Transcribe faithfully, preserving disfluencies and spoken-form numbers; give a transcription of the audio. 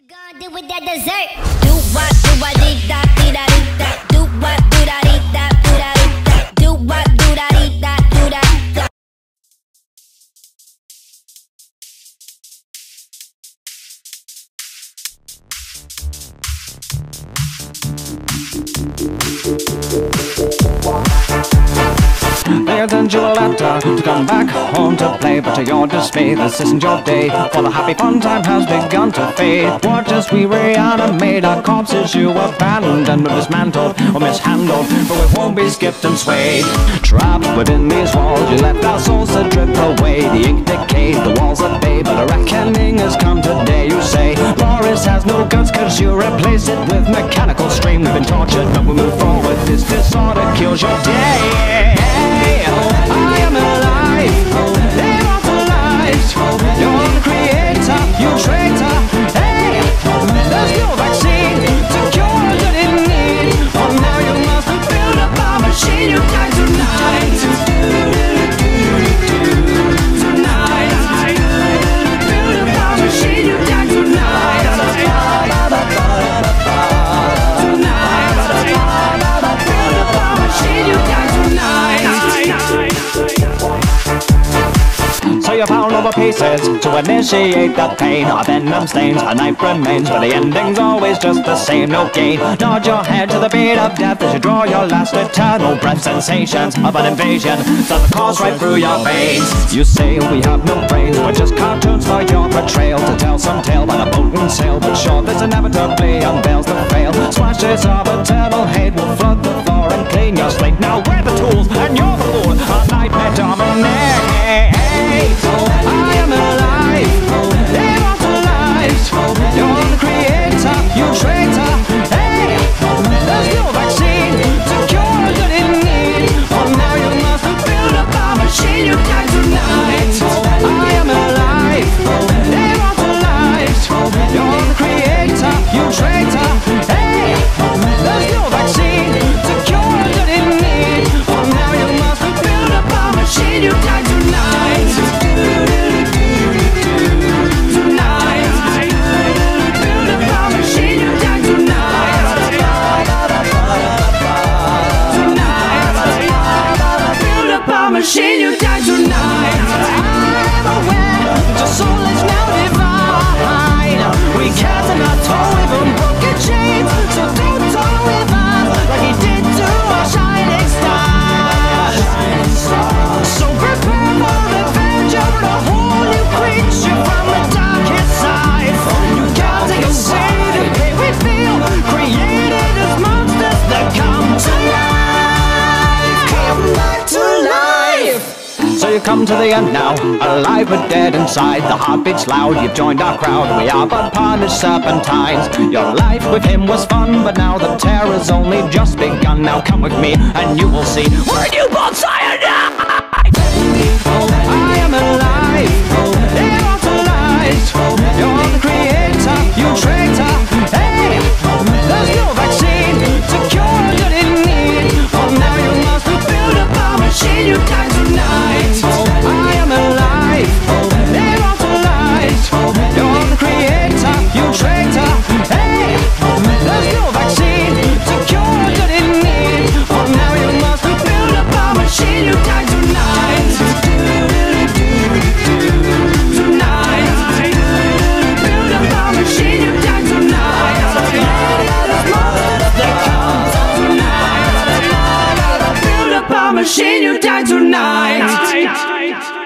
gonna do with that dessert? Do what, do what, dee da, dee da, dee da. Do what, do da, dee da, do da, dee da. Do what, do da, dee da, do da, da. They sent you a letter to come back home to play, but to your dismay, this isn't your day, for the happy fun time has begun to fade. Watch as we reanimate our corpses you abandoned or dismantled or mishandled, but we won't be skipped and swayed. Trapped within these walls, you left our souls to drift away. The ink decayed, the walls at bay, but a reckoning has come today. You say Loris has no guts cause you replace it with mechanical strain. We've been tortured, but we move forward. This disorder kills your day. I am alive, immortalized. You're the creator, you traitor. Hey, there's no vaccine to cure that in need. Oh, now you must have built up a machine. You die tonight. Tonight, build up a machine. You die tonight. Tonight, build up a machine. You die tonight. So you pound over pieces to initiate the pain. Our venom stains, a knife remains, but the ending's always just the same. No gain. Nod your head to the beat of death as you draw your last eternal breath. Sensations of an invasion start to course right through your veins. You say we have no brains, we're just cartoons for your betrayal. To tell some tale by the boat and sail, but sure this inevitably unveils the fail. Splashes of eternal hate will flood the floor and clean your slate. Now we're the tools and you're the fool. Our nightmare dominates. I am alive, immortalized. You're the creator, you traitor. Hey, there's no vaccine to cure that in need. Oh, now you must have built up a machine. You die tonight. I am alive, immortalized. You're the creator, you traitor. Hey, there's no vaccine to cure that in need. Oh, now you must have built up a machine. You die tonight. Machine, you die tonight. I'm aware that your soul is now divine. We cast in our toe even broken chains, so don't toy with us like he did to our shining star. So prepare for revenge of the whole new creature from the darkest side. You gotta go see the pain we feel, created as monsters that come to life. Come back to life. So you come to the end now, alive but dead inside. The heart beats loud, you've joined our crowd. We are but punished serpentines. Your life with him was fun, but now the terror's only just begun. Now come with me and you will see we're newborn cyanide. I am alive, immortalized. You're the creator, you traitor. Hey, there's no vaccine to cure that in need. Oh, now you must have built up a machine. You die tonight. I am alive, immortalized. You're the creator, you traitor. Hey, there's no vaccine to cure that in need. Oh, now you must have built up a machine. You die tonight. Tonight, build up a machine. You die tonight. Tonight, build up a machine. You die tonight.